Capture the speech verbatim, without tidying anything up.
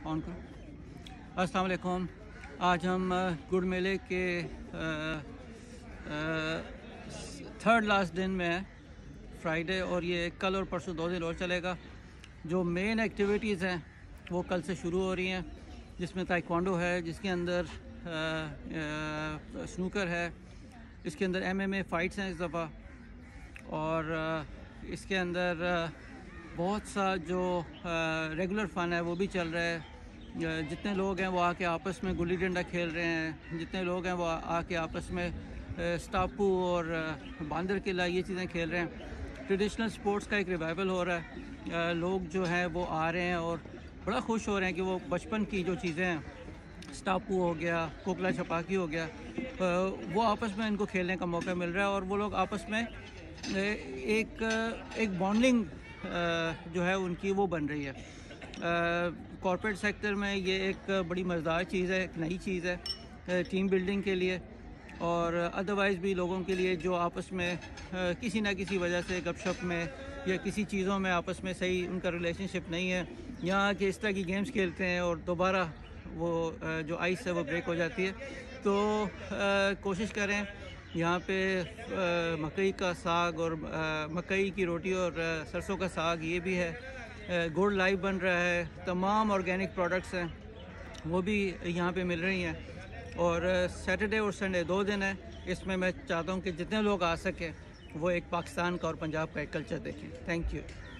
On करो। अस्सलाम वालेकुम। आज हम गुड़ मेले के थर्ड लास्ट दिन में है, फ्राइडे, और ये कल और परसों दो दिन और चलेगा। जो मेन एक्टिविटीज़ हैं वो कल से शुरू हो रही हैं, जिसमें ताइक्वांडो है, जिसके अंदर स्नूकर है, इसके अंदर एमएमए फ़ाइट्स हैं इस दफ़ा, और इसके अंदर बहुत सा जो रेगुलर फ़न है वो भी चल रहा है। जितने लोग हैं वो आके आपस में गुल्ली डंडा खेल रहे हैं, जितने लोग हैं वो आके आपस में स्टापू और बांदर किला ये चीज़ें खेल रहे हैं। ट्रेडिशनल स्पोर्ट्स का एक रिवाइवल हो रहा है। लोग जो हैं वो आ रहे हैं और बड़ा खुश हो रहे हैं कि वो बचपन की जो चीज़ें हैं, स्टापू हो गया, कोकला छपाकी हो गया, वो आपस में इनको खेलने का मौका मिल रहा है, और वो लोग आपस में एक एक बॉन्डिंग जो है उनकी वो बन रही है। कॉर्पोरेट सेक्टर में ये एक बड़ी मज़ेदार चीज़ है, एक नई चीज़ है टीम बिल्डिंग के लिए, और अदरवाइज़ भी लोगों के लिए जो आपस में किसी ना किसी वजह से गपशप में या किसी चीज़ों में आपस में सही उनका रिलेशनशिप नहीं है, यहाँ के इस तरह की गेम्स खेलते हैं और दोबारा वो जो आइस है वो ब्रेक हो जाती है। तो कोशिश करें, यहाँ पे मकई का साग और मकई की रोटी और सरसों का साग ये भी है, गुड़ लाइव बन रहा है, तमाम ऑर्गेनिक प्रोडक्ट्स हैं वो भी यहाँ पे मिल रही हैं। और सैटरडे और संडे दो दिन है, इसमें मैं चाहता हूँ कि जितने लोग आ सकें वो एक पाकिस्तान का और पंजाब का एक कल्चर देखें। Thank you.